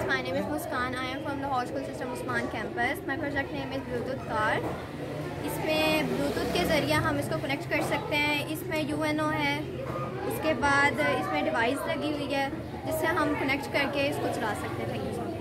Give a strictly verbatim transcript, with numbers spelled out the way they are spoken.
guys, my name is Muskan. I am from the Lahore School System Usman campus. My project name is Bluetooth car. इसमें Bluetooth के ज़रिए हम इसको connect कर सकते हैं। इसमें यू एन ओ है, उसके बाद इसमें डिवाइस लगी हुई है जिससे हम कनेक्ट करके इसको चला सकते हैं।